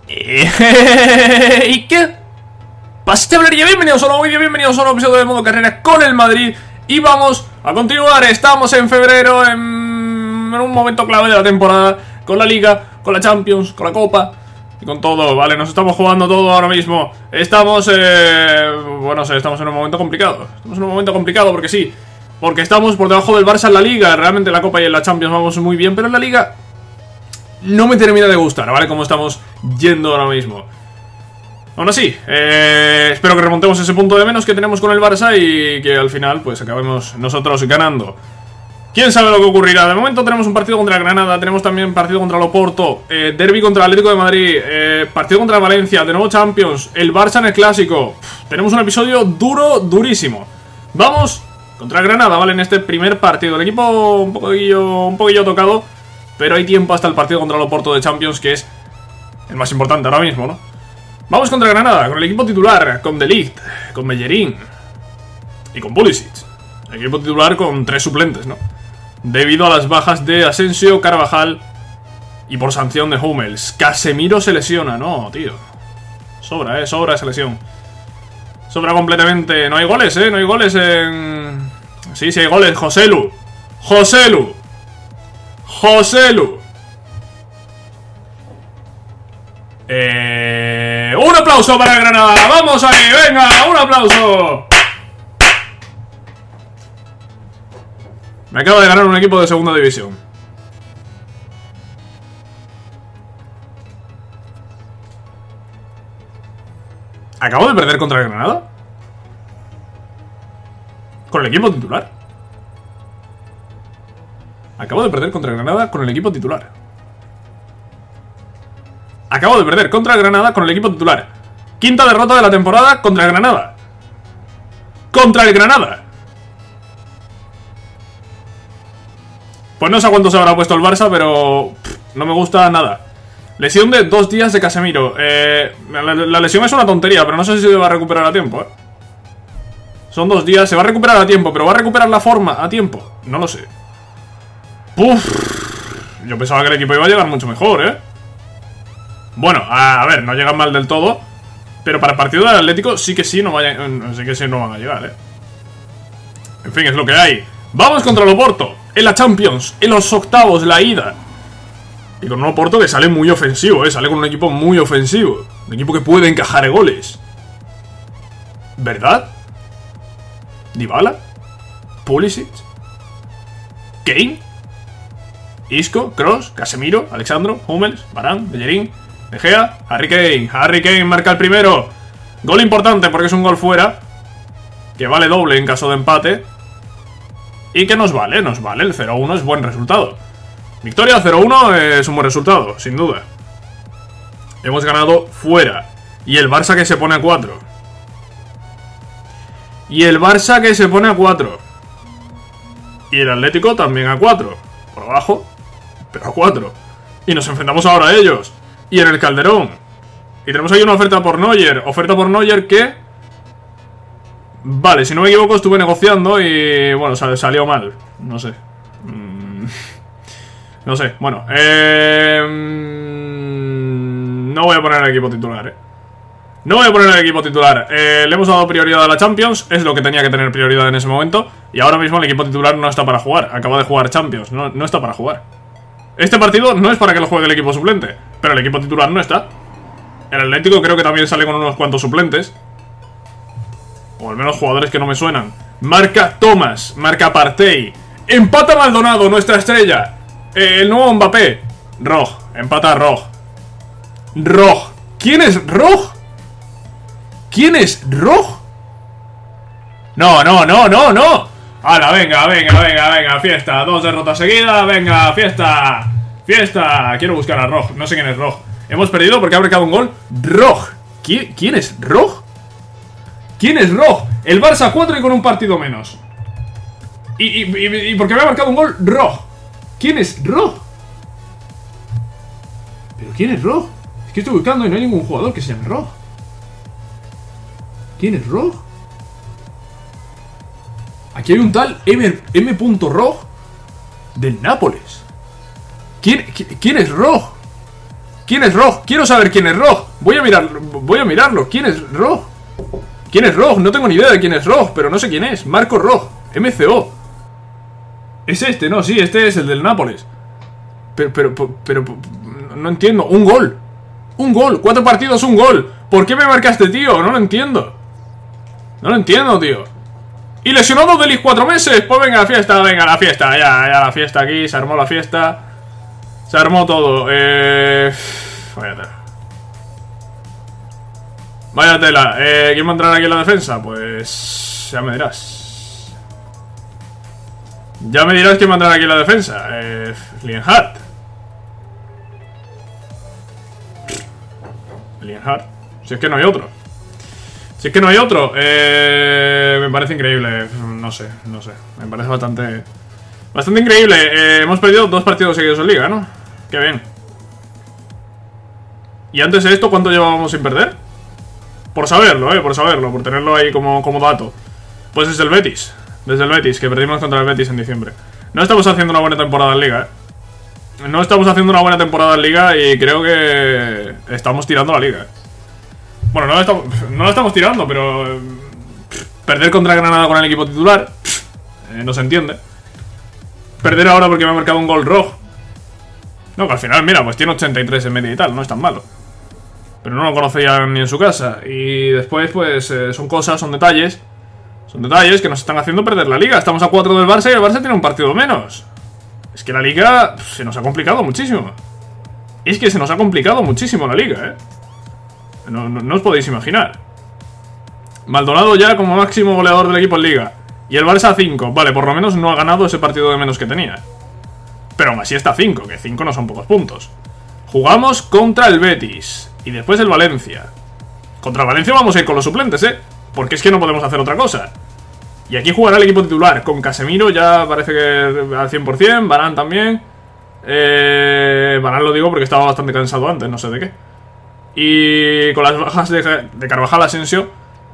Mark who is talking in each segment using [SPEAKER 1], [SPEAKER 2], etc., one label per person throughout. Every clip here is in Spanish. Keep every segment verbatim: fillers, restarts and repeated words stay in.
[SPEAKER 1] ¿Y qué? Pasa, chavalería, bienvenidos a un nuevo vídeo, bienvenidos a un nuevo episodio de Modo Carrera con el Madrid. Y vamos a continuar, estamos en febrero, en, en un momento clave de la temporada, con la Liga, con la Champions, con la Copa y con todo, ¿vale? Nos estamos jugando todo ahora mismo. Estamos, eh... bueno, no sé, estamos en un momento complicado. Estamos en un momento complicado porque sí, porque estamos por debajo del Barça en la Liga. Realmente en la Copa y en la Champions vamos muy bien, pero en la Liga no me termina de gustar, ¿vale? Como estamos yendo ahora mismo. Aún así, eh, espero que remontemos ese punto de menos que tenemos con el Barça y que al final pues acabemos nosotros ganando. ¿Quién sabe lo que ocurrirá? De momento tenemos un partido contra el Granada, tenemos también partido contra el Oporto, eh, derbi contra el Atlético de Madrid, eh, partido contra el Valencia, de nuevo Champions, el Barça en el Clásico. Uf, tenemos un episodio duro, durísimo. Vamos contra el Granada, ¿vale? En este primer partido. El equipo un poquillo, un poquillo tocado, pero hay tiempo hasta el partido contra el Oporto de Champions, que es el más importante ahora mismo, ¿no? Vamos contra el Granada, con el equipo titular, con De Ligt, con Bellerín y con Pulisic. El equipo titular con tres suplentes, ¿no? Debido a las bajas de Asensio, Carvajal y por sanción de Hummels. Casemiro se lesiona, no, tío. Sobra, eh, sobra esa lesión. Sobra completamente. No hay goles, eh, no hay goles en... Sí, sí hay goles, Joselu. Joselu. Joselu. Eh... Un aplauso para el Granada. Vamos ahí, venga, un aplauso. Me acaba de ganar un equipo de segunda división. ¿Acabo de perder contra el Granada? ¿Con el equipo titular? Acabo de perder contra el Granada con el equipo titular. Acabo de perder contra el Granada con el equipo titular. Quinta derrota de la temporada contra el Granada. Contra el Granada. Pues no sé a cuánto se habrá puesto el Barça, pero pff, no me gusta nada. Lesión de dos días de Casemiro. Eh, la, la lesión es una tontería, pero no sé si se va a recuperar a tiempo, ¿eh? Son dos días, se va a recuperar a tiempo, pero ¿va a recuperar la forma a tiempo? No lo sé. Puf, yo pensaba que el equipo iba a llegar mucho mejor, ¿eh? Bueno, a, a ver, no llegan mal del todo, pero para el partido del Atlético sí que sí no, vaya, sí que sí no van a llegar, ¿eh? En fin, es lo que hay. Vamos contra el Oporto, en la Champions, en los octavos, la ida. Y con un Oporto que sale muy ofensivo, ¿eh? Sale con un equipo muy ofensivo. Un equipo que puede encajar goles. ¿Verdad? Dybala, Pulisic, Kane, Isco, Kroos, Casemiro, Alexandro, Hummels, Varane, Bellerín, De Gea, Harry Kane. Harry Kane marca el primero. Gol importante porque es un gol fuera, que vale doble en caso de empate. Y que nos vale, nos vale, el cero uno es buen resultado. Victoria cero uno es un buen resultado, sin duda. Hemos ganado fuera. Y el Barça que se pone a cuatro. Y el Barça que se pone a cuatro. Y el Atlético también a cuatro. Por abajo, pero a cuatro. Y nos enfrentamos ahora a ellos. Y en el Calderón. Y tenemos ahí una oferta por Neuer. Oferta por Neuer que... Vale, si no me equivoco estuve negociando y... Bueno, sal salió mal. No sé. Mm, no sé, bueno. Eh, no voy a poner el equipo titular, eh. No voy a poner el equipo titular. eh, Le hemos dado prioridad a la Champions. Es lo que tenía que tener prioridad en ese momento. Y ahora mismo el equipo titular no está para jugar. Acaba de jugar Champions, no, no está para jugar. Este partido no es para que lo juegue el equipo suplente, pero el equipo titular no está. El Atlético creo que también sale con unos cuantos suplentes, o al menos jugadores que no me suenan. Marca Thomas, marca Partey. Empata Maldonado, nuestra estrella. eh, El nuevo Mbappé. Roj, empata Roj. Roj, ¿quién es Roj? ¿Quién es Roj? No, no, no, no, no. ¡Hala, venga, venga, venga, venga! Fiesta, dos derrotas seguidas, venga, fiesta. Fiesta, quiero buscar a Roj. No sé quién es Roj. Hemos perdido porque ha marcado un gol Roj. ¿Quién, ¿quién es Roj? ¿Quién es Roj? El Barça cuatro y con un partido menos. Y, y, y, y porque me ha marcado un gol Roj. ¿Quién es Roj? ¿Pero quién es Roj? Es que estoy buscando y no hay ningún jugador que se llame Roj. ¿Quién es Roj? Aquí hay un tal M. Roj del Nápoles. ¿Quién, quién, ¿Quién es Roj? ¿Quién es Rog? Quiero saber quién es Rog. Voy a mirar, voy a mirarlo. ¿Quién es Rog? ¿Quién es Rog? No tengo ni idea de quién es Rog, pero no sé quién es. Marco Rog, M C O. Es este, no, sí, este es el del Nápoles. Pero, pero, pero, pero no entiendo. Un gol. Un gol, cuatro partidos, un gol. ¿Por qué me marcaste, tío? No lo entiendo. No lo entiendo, tío. Y lesionado de Ligt cuatro meses. Pues venga, la fiesta, venga, la fiesta. Ya, ya, la fiesta aquí, se armó la fiesta. Se armó todo. Eh... Vaya tela. Vaya tela. Eh, ¿Quién va a entrar aquí en la defensa? Pues... ya me dirás. Ya me dirás quién va a entrar aquí en la defensa. Eh... Lienhardt. Lienhardt. Si es que no hay otro. Si es que no hay otro. Eh... Me parece increíble. No sé, no sé. Me parece bastante... Bastante increíble. Eh, hemos perdido dos partidos seguidos en Liga, ¿no? Qué bien. ¿Y antes de esto cuánto llevábamos sin perder? Por saberlo, eh, por saberlo, por tenerlo ahí como, como dato. Pues desde el Betis. Desde el Betis, que perdimos contra el Betis en diciembre. No estamos haciendo una buena temporada en Liga, eh. No estamos haciendo una buena temporada en Liga y creo que estamos tirando la Liga. Bueno, no la estamos, no la estamos tirando, pero... Pff, perder contra Granada con el equipo titular, pff, eh, no se entiende. Perder ahora porque me ha marcado un gol rojo. No, que al final, mira, pues tiene ochenta y tres en media y tal, no es tan malo. Pero no lo conocían ni en su casa. Y después, pues, eh, son cosas, son detalles. Son detalles que nos están haciendo perder la Liga. Estamos a cuatro del Barça y el Barça tiene un partido menos. Es que la Liga pff, se nos ha complicado muchísimo. Es que se nos ha complicado muchísimo la Liga, eh. No, no, no os podéis imaginar. Maldonado ya como máximo goleador del equipo en Liga. Y el Barça a cinco. Vale, por lo menos no ha ganado ese partido de menos que tenía. Pero aún así está a cinco, que cinco no son pocos puntos. Jugamos contra el Betis. Y después el Valencia. Contra el Valencia vamos a ir con los suplentes, ¿eh? Porque es que no podemos hacer otra cosa. Y aquí jugará el equipo titular. Con Casemiro ya parece que al cien por cien. Varane también. Eh, Varane lo digo porque estaba bastante cansado antes, no sé de qué. Y con las bajas de, de Carvajal, Asensio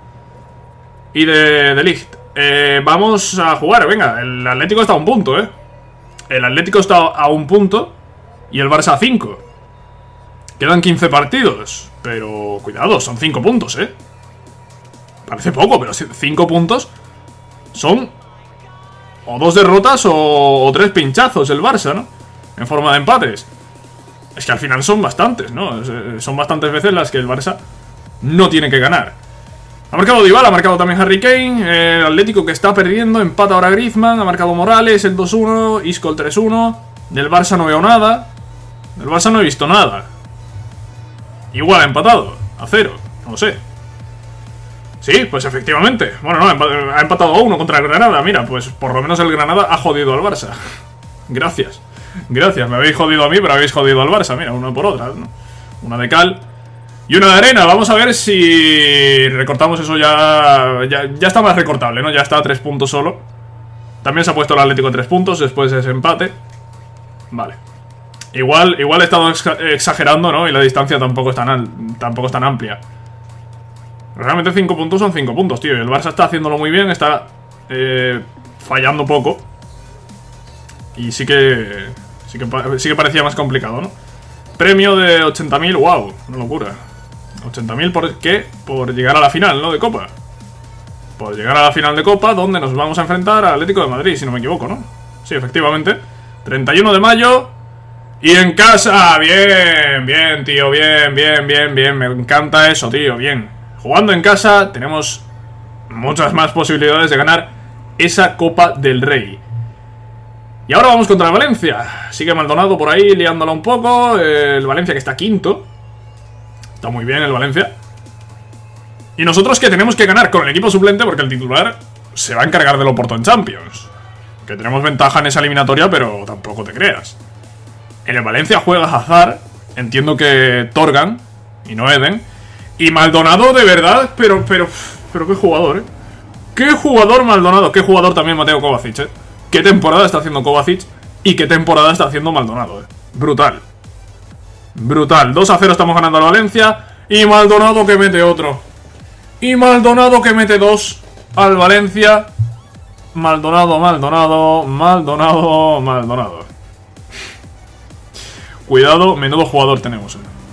[SPEAKER 1] y de, de Ligt. Eh, vamos a jugar, venga. El Atlético está a un punto, ¿eh? El Atlético está a un punto y el Barça a cinco. Quedan quince partidos. Pero cuidado, son cinco puntos, ¿eh? Parece poco, pero cinco puntos son o dos derrotas o, o tres pinchazos el Barça, ¿no? En forma de empates. Es que al final son bastantes, ¿no? Son bastantes veces las que el Barça no tiene que ganar. Ha marcado Dybala, ha marcado también Harry Kane. El Atlético que está perdiendo, empata ahora Griezmann. Ha marcado Morales, el dos uno, Isco el tres uno. Del Barça no veo nada. Del Barça no he visto nada. Igual ha empatado, a cero, no lo sé. Sí, pues efectivamente. Bueno, no, ha empatado a uno contra el Granada. Mira, pues por lo menos el Granada ha jodido al Barça. Gracias. Gracias, me habéis jodido a mí, pero habéis jodido al Barça. Mira, una por otra, ¿no? Una de cal y una de arena. Vamos a ver si recortamos eso ya, ya. Ya está más recortable, ¿no? Ya está a tres puntos solo. También se ha puesto el Atlético a tres puntos después de ese empate. Vale. Igual, igual he estado exagerando, ¿no? Y la distancia tampoco es tan, tampoco es tan amplia. Realmente cinco puntos son cinco puntos, tío. Y el Barça está haciéndolo muy bien, está eh, fallando poco. Y sí que, sí que sí que parecía más complicado, ¿no? Premio de ochenta mil, wow, una locura. ochenta mil por qué? Por llegar a la final, ¿no? De Copa. Por llegar a la final de Copa, donde nos vamos a enfrentar al Atlético de Madrid, si no me equivoco, ¿no? Sí, efectivamente. treinta y uno de mayo. Y en casa, bien, bien, tío, bien, bien, bien, bien. Me encanta eso, tío, bien. Jugando en casa tenemos muchas más posibilidades de ganar esa Copa del Rey. Y ahora vamos contra el Valencia. Sigue Maldonado por ahí liándola un poco. El Valencia que está quinto. Está muy bien el Valencia. Y nosotros que tenemos que ganar con el equipo suplente porque el titular se va a encargar del Oporto en Champions. Que tenemos ventaja en esa eliminatoria, pero tampoco te creas. En el Valencia juega Hazard. Entiendo que Torgan y no Eden. Y Maldonado de verdad, pero, pero, pero qué jugador, ¿eh? Qué jugador Maldonado. Qué jugador también Mateo Kovacic, ¿eh? Qué temporada está haciendo Kovacic y qué temporada está haciendo Maldonado, ¿eh? Brutal. Brutal. dos a cero estamos ganando al Valencia. Y Maldonado que mete otro. Y Maldonado que mete dos al Valencia. Maldonado, Maldonado, Maldonado, Maldonado. Cuidado, menudo jugador tenemos, ¿eh?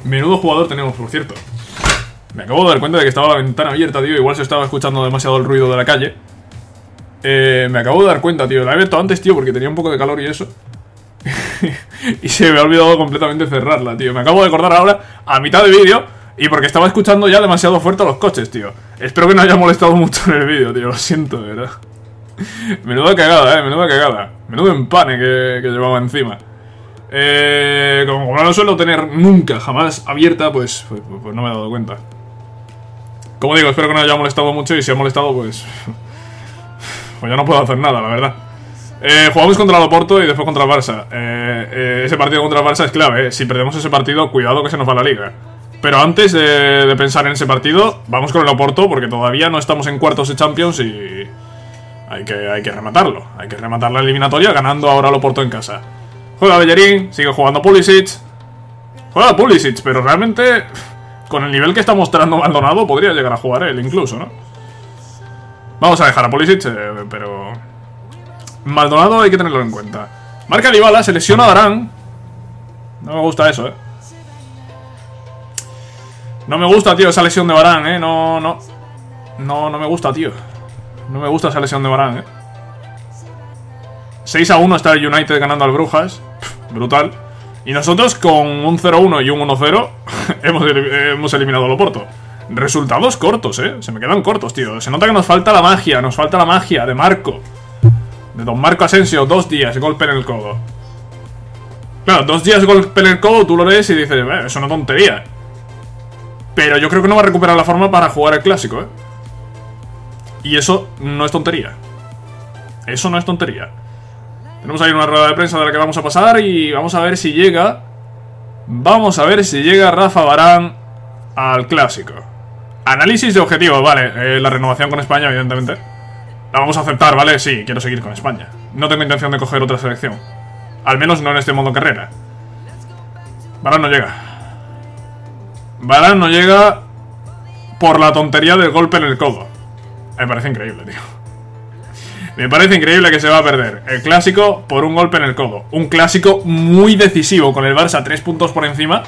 [SPEAKER 1] Menudo jugador tenemos, por cierto. Me acabo de dar cuenta de que estaba la ventana abierta, tío. Igual se estaba escuchando demasiado el ruido de la calle. Eh, me acabo de dar cuenta, tío. La he abierto antes, tío, porque tenía un poco de calor y eso. Y se me ha olvidado completamente cerrarla, tío. Me acabo de acordar ahora, a mitad de vídeo, y porque estaba escuchando ya demasiado fuerte a los coches, tío. Espero que no haya molestado mucho en el vídeo, tío. Lo siento, de verdad. Menuda cagada, eh. Menuda cagada. Menudo empane que, que llevaba encima. Eh, como no lo suelo tener nunca, jamás abierta, pues, pues, pues no me he dado cuenta. Como digo, espero que no haya molestado mucho. Y si ha molestado, pues... pues ya no puedo hacer nada, la verdad. Eh, jugamos contra el Oporto y después contra el Barça. eh, eh, Ese partido contra el Barça es clave, eh. Si perdemos ese partido, cuidado que se nos va la liga. Pero antes de, de pensar en ese partido, vamos con el Oporto, porque todavía no estamos en cuartos de Champions y... Hay que, hay que rematarlo. Hay que rematar la eliminatoria ganando ahora el Oporto en casa. Juega Bellerín, sigue jugando Pulisic. Juega Pulisic, pero realmente... con el nivel que está mostrando Maldonado, podría llegar a jugar él incluso, ¿no? Vamos a dejar a Pulisic, eh, pero... Maldonado hay que tenerlo en cuenta. Marca Dybala, se lesiona a Varane. No me gusta eso, eh. No me gusta, tío, esa lesión de Varane, eh. No, no. No, no me gusta, tío. No me gusta esa lesión de Varane, eh. seis a uno está el United ganando al Brujas. Pff, brutal. Y nosotros con un cero uno y un uno cero hemos, hemos eliminado al Oporto. Resultados cortos, eh. Se me quedan cortos, tío. Se nota que nos falta la magia. Nos falta la magia de Marco. De Don Marco Asensio, dos días, golpe en el codo. Claro, dos días golpe en el codo, tú lo lees y dices, eh, es una tontería. Pero yo creo que no va a recuperar la forma para jugar el clásico, eh. Y eso no es tontería. Eso no es tontería. Tenemos ahí una rueda de prensa de la que vamos a pasar y vamos a ver si llega. Vamos a ver si llega Rafa Varane al clásico. Análisis de objetivos, vale. Eh, la renovación con España, evidentemente. La vamos a aceptar, ¿vale? Sí, quiero seguir con España. No tengo intención de coger otra selección. Al menos no en este modo carrera. Varane no llega. Varane no llega por la tontería del golpe en el codo. Me parece increíble, tío. Me parece increíble que se va a perder el clásico por un golpe en el codo. Un clásico muy decisivo, con el Barça tres puntos por encima.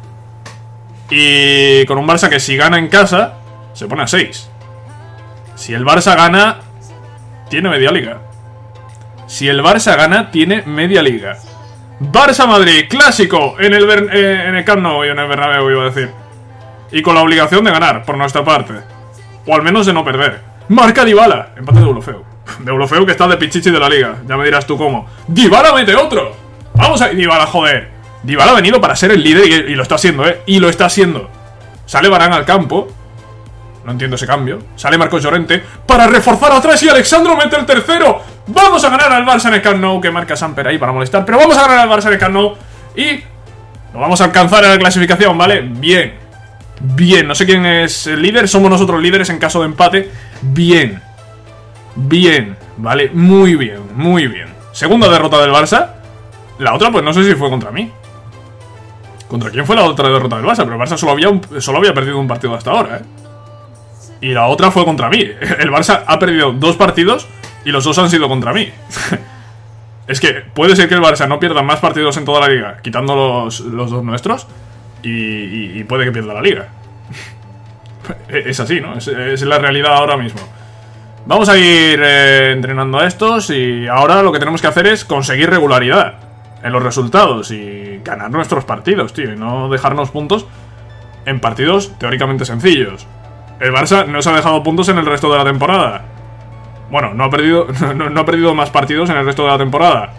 [SPEAKER 1] Y con un Barça que si gana en casa se pone a seis. Si el Barça gana, tiene media liga. Si el Barça gana, tiene media liga. Barça-Madrid, clásico en el, eh, en el Camp Nou y en el Bernabéu, iba a decir. Y con la obligación de ganar, por nuestra parte. O al menos de no perder. Marca Dybala, empate de Deulofeu. De Deulofeu que está de pichichi de la liga. Ya me dirás tú cómo. ¡Dybala mete otro! Vamos a... Dybala, joder. Dybala ha venido para ser el líder y, y lo está haciendo, eh. Y lo está haciendo. Sale Varane al campo. No entiendo ese cambio. Sale Marcos Llorente para reforzar atrás y Alexandro mete el tercero. Vamos a ganar al Barça en el Camp Nou, que marca Samper ahí para molestar. Pero vamos a ganar al Barça en el Camp Nou y lo vamos a alcanzar en la clasificación, ¿vale? Bien. Bien. No sé quién es el líder. Somos nosotros líderes en caso de empate. Bien. Bien. Vale. Muy bien. Muy bien. Segunda derrota del Barça. La otra, pues no sé si fue contra mí. ¿Contra quién fue la otra derrota del Barça? Pero el Barça solo había, un, solo había perdido un partido hasta ahora, ¿eh? Y la otra fue contra mí. El Barça ha perdido dos partidos y los dos han sido contra mí. Es que puede ser que el Barça no pierda más partidos en toda la liga, quitando los, los dos nuestros, y, y, y puede que pierda la liga. Es así, ¿no? Es, es la realidad ahora mismo. Vamos a ir eh, entrenando a estos y ahora lo que tenemos que hacer es conseguir regularidad en los resultados y ganar nuestros partidos, tío, y no dejarnos puntos en partidos teóricamente sencillos. El Barça no se ha dejado puntos en el resto de la temporada. Bueno, no ha perdido, no, no ha perdido más partidos en el resto de la temporada.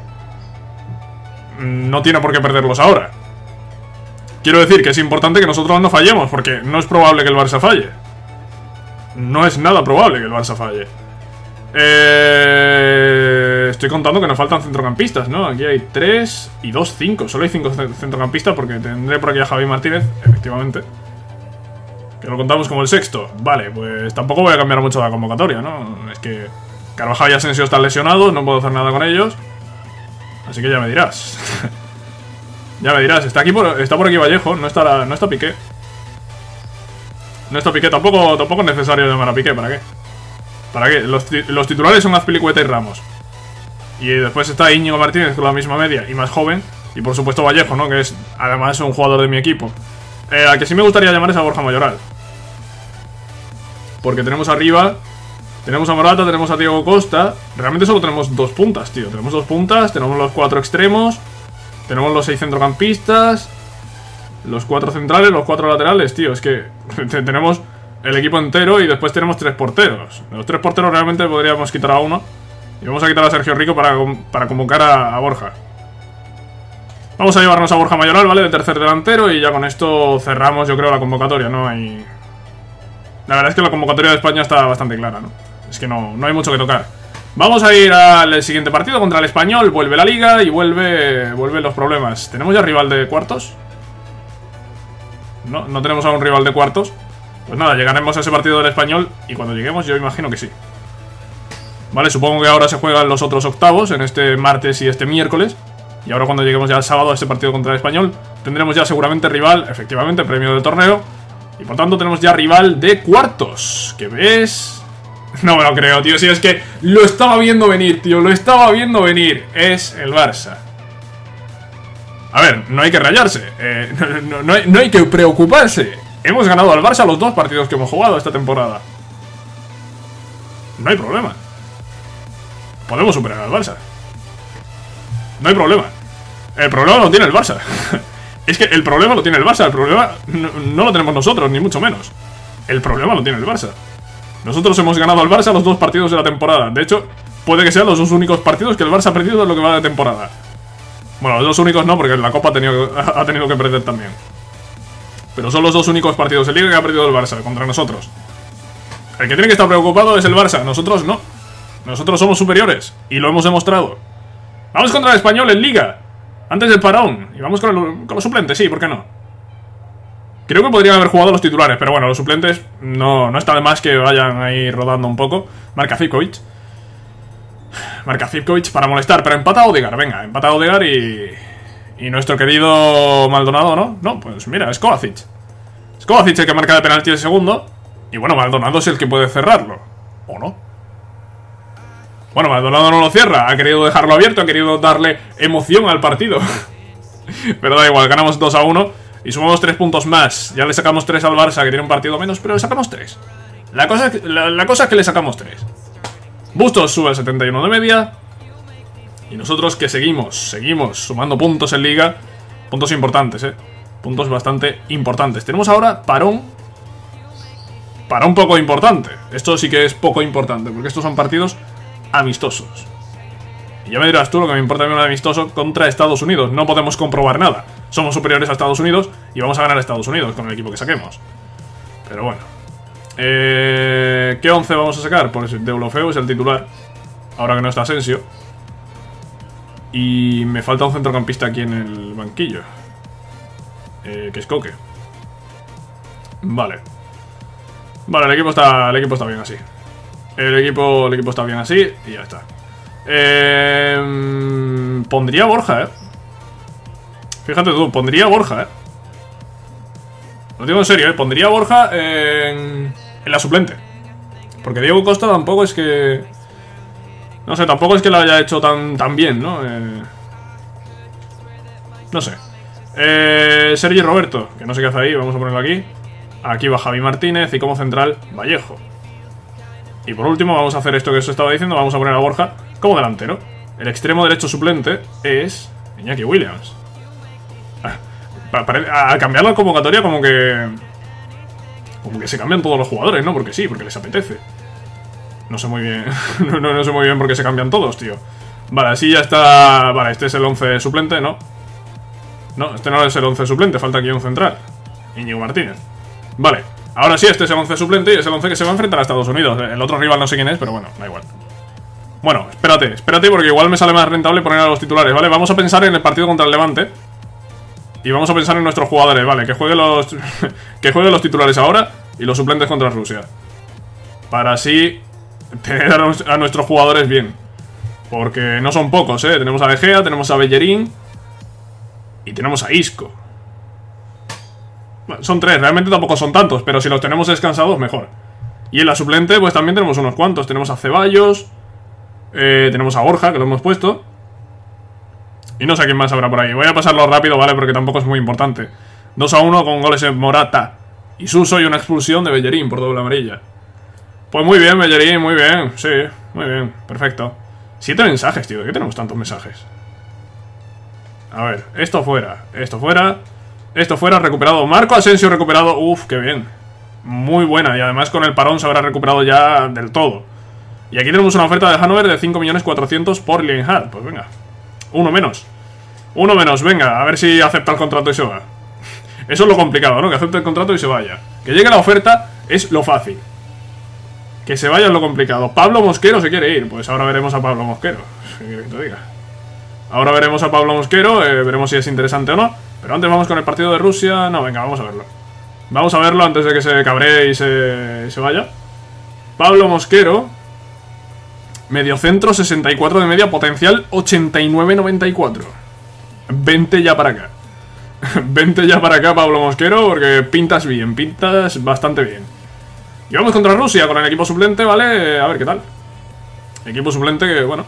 [SPEAKER 1] No tiene por qué perderlos ahora. Quiero decir que es importante que nosotros no fallemos, porque no es probable que el Barça falle. No es nada probable que el Barça falle. Eh, estoy contando que nos faltan centrocampistas, ¿no? Aquí hay tres y dos, cinco. Solo hay cinco centrocampistas porque tendré por aquí a Javi Martínez, efectivamente. Que lo contamos como el sexto. Vale, pues tampoco voy a cambiar mucho la convocatoria, ¿no? Es que Carvajal y Asensio están lesionados, no puedo hacer nada con ellos. Así que ya me dirás. Ya me dirás, está aquí por, está por aquí Vallejo, no está, no está Piqué. No está Piqué, tampoco, tampoco es necesario llamar a Piqué, ¿para qué? ¿Para qué? Los, los titulares son Azpilicueta y Ramos. Y después está Íñigo Martínez con la misma media y más joven. Y por supuesto Vallejo, ¿no? Que es además un jugador de mi equipo. Eh, a que sí me gustaría llamar es a Borja Mayoral. Porque tenemos arriba... Tenemos a Morata, tenemos a Diego Costa. Realmente solo tenemos dos puntas, tío. Tenemos dos puntas, tenemos los cuatro extremos. Tenemos los seis centrocampistas. Los cuatro centrales, los cuatro laterales, tío. Es que tenemos el equipo entero y después tenemos tres porteros. De los tres porteros realmente podríamos quitar a uno. Y vamos a quitar a Sergio Rico para, para convocar a, a Borja. Vamos a llevarnos a Borja Mayoral, ¿vale? De tercer delantero y ya con esto cerramos, yo creo, la convocatoria, ¿no? Hay... La verdad es que la convocatoria de España está bastante clara, ¿no? Es que no, no hay mucho que tocar. Vamos a ir al siguiente partido contra el Español. Vuelve la Liga y vuelve vuelven los problemas. ¿Tenemos ya rival de cuartos? No, no tenemos a un rival de cuartos. Pues nada, llegaremos a ese partido del Español. Y cuando lleguemos yo imagino que sí. Vale, supongo que ahora se juegan los otros octavos, en este martes y este miércoles. Y ahora cuando lleguemos ya al sábado a ese partido contra el Español, tendremos ya seguramente rival, efectivamente, premio del torneo. Y por tanto tenemos ya rival de cuartos. ¿Qué ves? No me lo creo, tío. Si es que lo estaba viendo venir, tío. Lo estaba viendo venir. Es el Barça. A ver, no hay que rayarse. Eh, no, no, no, hay, no hay que preocuparse. Hemos ganado al Barça los dos partidos que hemos jugado esta temporada. No hay problema. Podemos superar al Barça. No hay problema. El problema lo tiene el Barça. Es que el problema lo tiene el Barça. El problema no, no lo tenemos nosotros, ni mucho menos. El problema lo tiene el Barça. Nosotros hemos ganado al Barça los dos partidos de la temporada. De hecho, puede que sean los dos únicos partidos que el Barça ha perdido en lo que va de temporada. Bueno, los dos únicos no, porque en la Copa ha tenido, ha tenido que perder también. Pero son los dos únicos partidos de Liga que ha perdido el Barça contra nosotros. El que tiene que estar preocupado es el Barça. Nosotros no. Nosotros somos superiores. Y lo hemos demostrado. Vamos contra el Español en Liga. Antes del parón. Y vamos con, el, con los suplentes, sí, ¿por qué no? Creo que podrían haber jugado los titulares, pero bueno, los suplentes no, no está de más que vayan ahí rodando un poco. Marca Zivkovic. Marca Zivkovic para molestar, pero empata Odegaard, venga, empata Odegaard y... Y nuestro querido Maldonado, ¿no? No, pues mira, es Kovacic. Es Kovacic el que marca de penalti el segundo. Y bueno, Maldonado es el que puede cerrarlo. ¿O no? Bueno, Maldonado no lo cierra, ha querido dejarlo abierto, ha querido darle emoción al partido. Pero da igual, ganamos dos a uno. Y sumamos tres puntos más. Ya le sacamos tres al Barça, que tiene un partido menos, pero le sacamos tres. La cosa, la, la cosa es que le sacamos tres. Bustos sube al setenta y uno de media. Y nosotros que seguimos, seguimos sumando puntos en Liga. Puntos importantes, eh. Puntos bastante importantes. Tenemos ahora parón. Parón poco importante. Esto sí que es poco importante, porque estos son partidos amistosos. Y ya me dirás tú lo que me importa a mí un amistoso contra Estados Unidos. No podemos comprobar nada. Somos superiores a Estados Unidos y vamos a ganar a Estados Unidos con el equipo que saquemos. Pero bueno. Eh, ¿Qué once vamos a sacar? Pues Deulofeu es el titular. Ahora que no está Asensio. Y me falta un centrocampista aquí en el banquillo. Eh, que es Coque. Vale. Vale, el equipo está, el equipo está bien así. El equipo, el equipo está bien así y ya está. Eh, pondría a Borja, eh. Fíjate tú, pondría a Borja, eh. Lo digo en serio, eh. Pondría a Borja en, en la suplente. Porque Diego Costa tampoco es que... No sé, tampoco es que lo haya hecho tan, tan bien, ¿no? Eh, no sé. Eh, Sergi Roberto, que no sé qué hace ahí, vamos a ponerlo aquí. Aquí va Javi Martínez y como central, Vallejo. Y por último vamos a hacer esto que os estaba diciendo, vamos a poner a Borja como delantero. El extremo derecho suplente es Iñaki Williams. Al cambiar la convocatoria como que... Como que se cambian todos los jugadores, ¿no? Porque sí, porque les apetece. No sé muy bien. no, no, no sé muy bien por qué se cambian todos, tío. Vale, así ya está... Vale, este es el once suplente, ¿no? No, este no es el once suplente, falta aquí un central. Íñigo Martínez. Vale, ahora sí, este es el once suplente y es el once que se va a enfrentar a Estados Unidos. El otro rival no sé quién es, pero bueno, da igual. Bueno, espérate, espérate porque igual me sale más rentable poner a los titulares, ¿vale? Vamos a pensar en el partido contra el Levante. Y vamos a pensar en nuestros jugadores, ¿vale? Que jueguen los que jueguen los titulares ahora y los suplentes contra Rusia. Para así tener a, nos, a nuestros jugadores bien. Porque no son pocos, ¿eh? Tenemos a De Gea, tenemos a Bellerín y tenemos a Isco. Bueno, son tres, realmente tampoco son tantos, pero si los tenemos descansados, mejor. Y en la suplente, pues también tenemos unos cuantos. Tenemos a Ceballos, eh, tenemos a Borja, que lo hemos puesto. Y no sé quién más habrá por ahí. Voy a pasarlo rápido, ¿vale? Porque tampoco es muy importante. dos a uno con goles en Morata y Suso y una expulsión de Bellerín por doble amarilla. Pues muy bien, Bellerín, muy bien. Sí, muy bien, perfecto. Siete mensajes, tío. ¿De qué tenemos tantos mensajes? A ver, esto fuera, esto fuera, esto fuera, recuperado. Marco Asensio recuperado. Uf, qué bien. Muy buena, y además con el parón se habrá recuperado ya del todo. Y aquí tenemos una oferta de Hannover de cinco millones cuatrocientos por Lienhardt. Pues venga, uno menos. Uno menos, venga, a ver si acepta el contrato y se va. Eso es lo complicado, ¿no? Que acepte el contrato y se vaya. Que llegue la oferta es lo fácil. Que se vaya es lo complicado. Pablo Mosquero se quiere ir. Pues ahora veremos a Pablo Mosquero. ¿Qué quieres que te diga? Ahora veremos a Pablo Mosquero, eh, veremos si es interesante o no. Pero antes vamos con el partido de Rusia. No, venga, vamos a verlo. Vamos a verlo antes de que se cabree y se, y se vaya. Pablo Mosquero, mediocentro, sesenta y cuatro de media, potencial ochenta y nueve noventa y cuatro. Vente ya para acá. Vente ya para acá, Pablo Mosquero, porque pintas bien, pintas bastante bien. Y vamos contra Rusia con el equipo suplente, ¿vale? A ver qué tal. Equipo suplente que, bueno,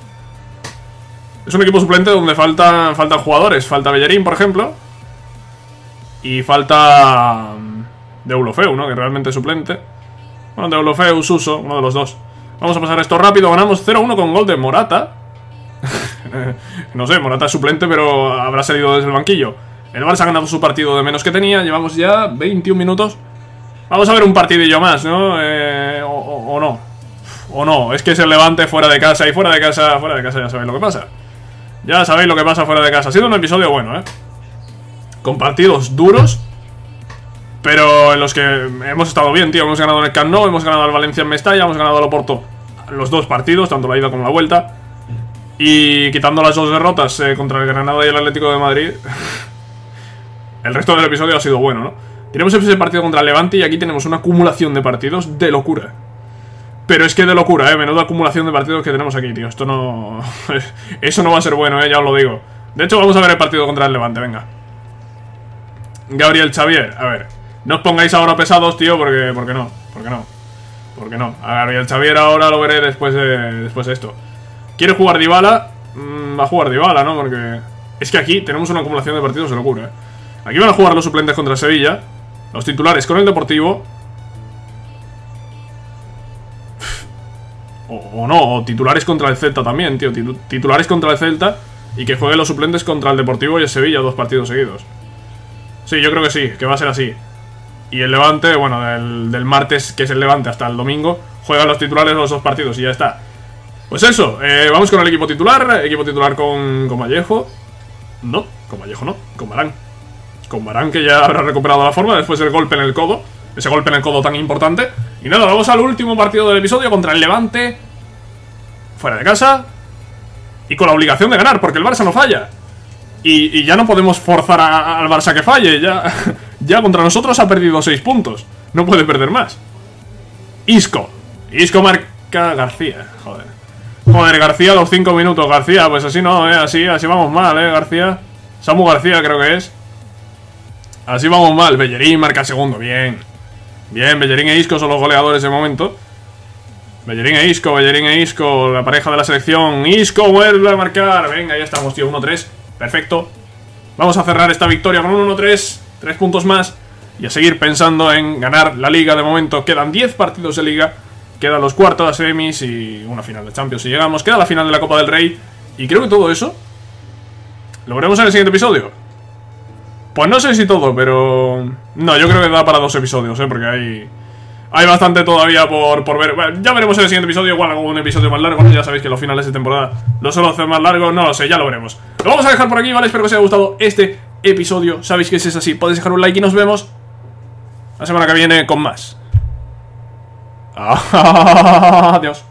[SPEAKER 1] es un equipo suplente donde faltan, faltan jugadores. Falta Bellerín, por ejemplo. Y falta Deulofeu, ¿no? Que realmente es suplente. Bueno, Deulofeu, Suso, uno de los dos. Vamos a pasar esto rápido. Ganamos cero a uno con gol de Morata. No sé, Morata es suplente, pero habrá salido desde el banquillo. El Barça ha ganado su partido de menos que tenía. Llevamos ya veintiún minutos. Vamos a ver un partidillo más, ¿no? Eh, o, o, o no. O no, es que es el Levante fuera de casa. Y fuera de casa, fuera de casa ya sabéis lo que pasa. Ya sabéis lo que pasa fuera de casa. Ha sido un episodio bueno, ¿eh? Con partidos duros, pero en los que hemos estado bien, tío. Hemos ganado en el Camp Nou, hemos ganado al Valencia en Mestalla, hemos ganado al Oporto los dos partidos, tanto la ida como la vuelta. Y quitando las dos derrotas eh, contra el Granada y el Atlético de Madrid, el resto del episodio ha sido bueno, ¿no? Tenemos ese partido contra el Levante y aquí tenemos una acumulación de partidos de locura. Pero es que de locura, eh, menuda acumulación de partidos que tenemos aquí, tío. Esto no... Eso no va a ser bueno, eh, ya os lo digo. De hecho, vamos a ver el partido contra el Levante, venga. Gabriel Xavier, a ver. No os pongáis ahora pesados, tío, porque, porque no. Porque no. Porque no. A Gabriel Xavier ahora lo veré después de, después de esto. ¿Quiere jugar Dybala? Mm, va a jugar Dybala, ¿no? Porque es que aquí tenemos una acumulación de partidos de locura, eh. Aquí van a jugar los suplentes contra Sevilla. Los titulares con el Deportivo. O, o no, o titulares contra el Celta también, tío. Titulares contra el Celta y que jueguen los suplentes contra el Deportivo y el Sevilla dos partidos seguidos. Sí, yo creo que sí, que va a ser así. Y el Levante, bueno, del, del martes, que es el Levante, hasta el domingo, juegan los titulares los dos partidos y ya está. Pues eso, eh, vamos con el equipo titular. Equipo titular con, con Vallejo. No, con Vallejo no, con Varane. Con Varane, que ya habrá recuperado la forma después del golpe en el codo. Ese golpe en el codo tan importante. Y nada, vamos al último partido del episodio contra el Levante. Fuera de casa. Y con la obligación de ganar, porque el Barça no falla. Y, y ya no podemos forzar a, al Barça que falle. Ya, ya contra nosotros ha perdido seis puntos. No puede perder más. Isco. Isco marca García. Joder. Joder, García a los cinco minutos. García, pues así no, eh. Así, así vamos mal, eh, García. Samu García creo que es. Así vamos mal. Bellerín marca segundo. Bien. Bien, Bellerín e Isco son los goleadores de momento. Bellerín e Isco, Bellerín e Isco, la pareja de la selección. Isco vuelve a marcar. Venga, ya estamos, tío, uno tres. Perfecto. Vamos a cerrar esta victoria con un uno tres. Tres puntos más. Y a seguir pensando en ganar la Liga de momento. Quedan diez partidos de Liga. Quedan los cuartos, las semis y una final de Champions si llegamos. Queda la final de la Copa del Rey. Y creo que todo eso lo veremos en el siguiente episodio. Pues no sé si todo, pero... No, yo creo que da para dos episodios, ¿eh? Porque hay... Hay bastante todavía por, por ver. Bueno, ya veremos en el siguiente episodio. Igual hago un episodio más largo. Ya sabéis que los finales de temporada lo suelo hacer más largo. No lo sé, ya lo veremos. Lo vamos a dejar por aquí, ¿vale? Espero que os haya gustado este episodio. Sabéis que si es así, podéis dejar un like y nos vemos la semana que viene con más. Adiós.